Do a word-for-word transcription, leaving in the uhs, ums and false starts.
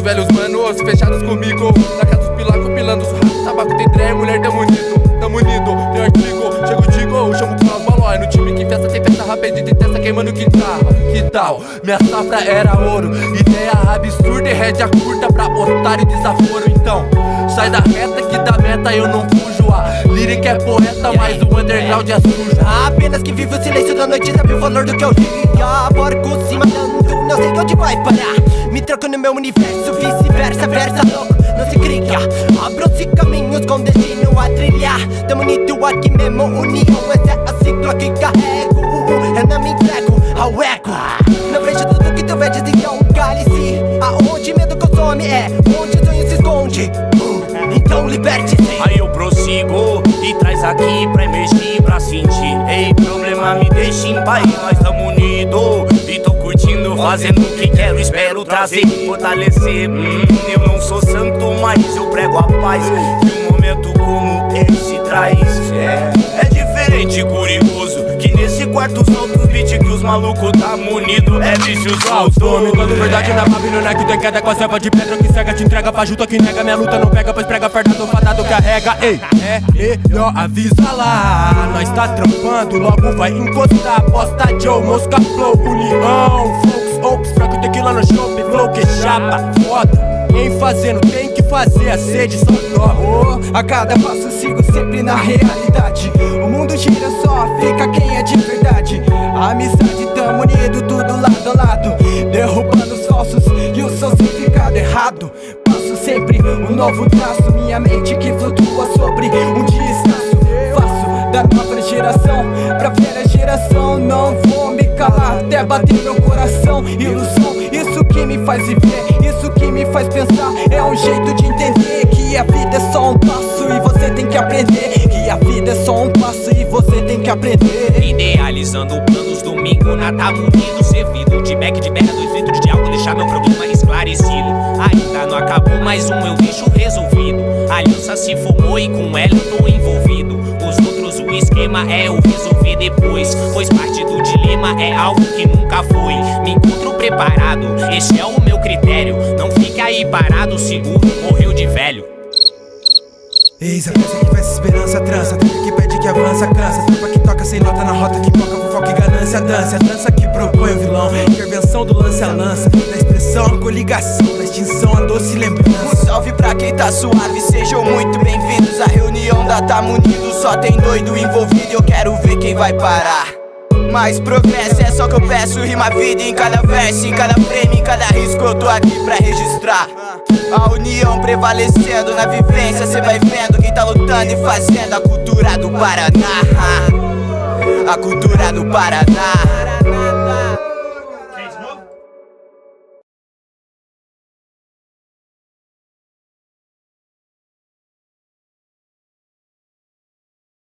velhos manos fechados comigo. Na casa dos pilaco, pilando churrasco, tabaco, tem trem, mulher, tamo unido, tamo unido, tem artigo, chego, digo, chamo com as balões. No time que festa, tem festa rápida e tem testa queimando guitarra. Que tal? Minha safra era ouro, ideia absurda e rédea curta pra otário e desaforo. Então, sai da reta que da meta eu não fujo. A lírica é poeta, mas o underground é sujo. Apenas que vive o silêncio da noite sabe o valor do que eu digo. Porco se matando, não sei onde vai parar. Me troco no meu universo, vice-versa, versa louco, não se cria. Abram-se caminhos com destino a trilhar. Tamo unido aqui mesmo, união, essa é a sigla que carrego. Eu não me entrego ao ego. Não vejo tudo que tu vedes, então cale-se. Aonde medo consome é onde o sonho se esconde. Então liberte-se. Aí eu prossigo e traz aqui pra emergir, pra sentir. Ei, problema me deixa em paz, nós tamo unidos. E tô curtindo, fazendo o que quero, espero trazer e fortalecer. hum, Eu não sou santo, mas eu prego a paz que um momento como esse traz. É, é diferente, curioso, que nesse quarto solta os beats que os malucos tá munido. É bicho solto. Tô quando verdade na Babilônia que tem queda com a selva de pedra que cega, te entrega pra junto que nega. Minha luta não pega, pois prega fardado, fadado carrega. Ei, é melhor avisa lá, nós tá trampando, logo vai encostar. Posta Joe, Mosca Flow, União, Folks, Oaks, Franco Tequila no shopping, Flow que chapa, foda. Em fazendo tem que fazer, a sede só dó. A cada passo sigo sempre na realidade. O mundo gira, só fica quem é de verdade. A amizade, tamo unido, tudo lado a lado, derrubando os falsos e o seu significado errado. Passo sempre um novo traço, minha mente que flutua sobre um descanso. Faço da nova geração pra velha geração. Não vou me calar até bater meu coração. Ilusão, isso que me faz viver, isso que me faz pensar. É um jeito de entender que a vida é só um passo e você tem que aprender. Que a vida é só um passo e você tem que aprender. Idealizando planos, domingo na Tamo Unido, servido de back de berra, dois litros de álcool, deixar meu problema esclarecido. Ainda não acabou, mais um eu deixo resolvido. A aliança se formou e com ela eu tô envolvido. Os outros o esquema é o resolver depois, pois parte do dilema é algo que nunca foi. Me encontro preparado, esse é o meu critério. Não fique aí parado, seguro, morreu de velho. Eis a peça que faz esperança, trança, tranca que pede que avança, cansa. Tropa que toca sem nota na rota, que foca, fofoca e ganância, dança. Dança que propõe o vilão, intervenção do lance a lança. Da expressão a coligação, da extinção a doce lembrança. Um salve pra quem tá suave, sejam muito bem-vindos. A reunião da Tamo Unido, só tem doido envolvido. Eu quero ver quem vai parar. Mais progresso é só que eu peço, rima vida em cada verso, em cada frame, em cada risco eu tô aqui pra registrar. A união prevalecendo na vivência, cê vai vendo quem tá lutando e fazendo a cultura do Paraná. A cultura do Paraná.